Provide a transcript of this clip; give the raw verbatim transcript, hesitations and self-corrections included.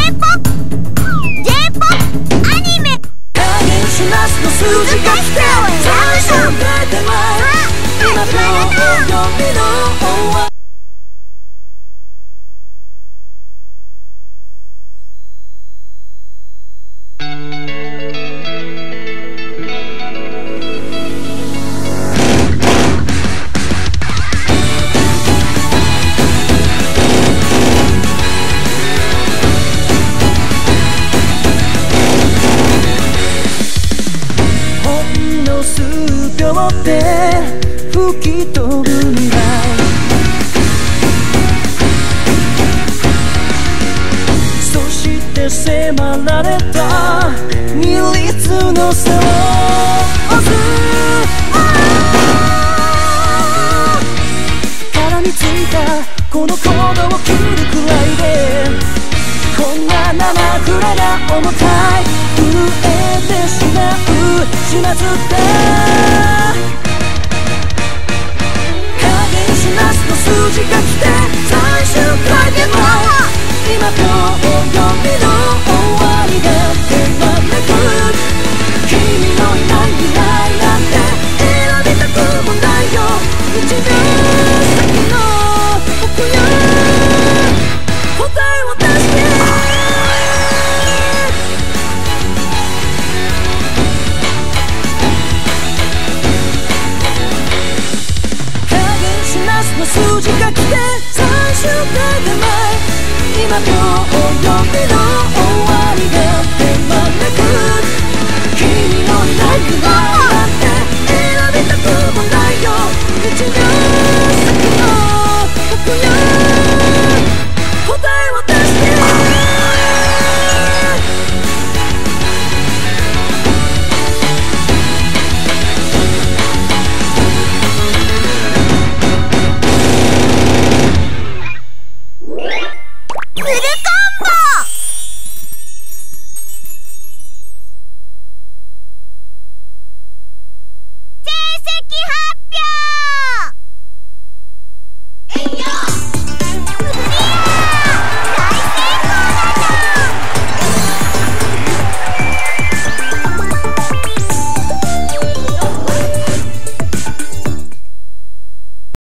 ポップ J-ポップ アニメ加減しますの数字が来て最初の変えて前今秒曜日の終わりで吹き飛ぶ未来そして迫られた二律の差を絡みついたこの行動を切るくらいでこんな生くらが重たい震えてしまう始末だ数字が来て最終回でも今秒曜日の終わりが手招く君のいない未来なんて選びたくもないよ一秒先の僕よ答えを出しての数字が来て最終回で前今秒曜日の終わりが手招く君のいない未来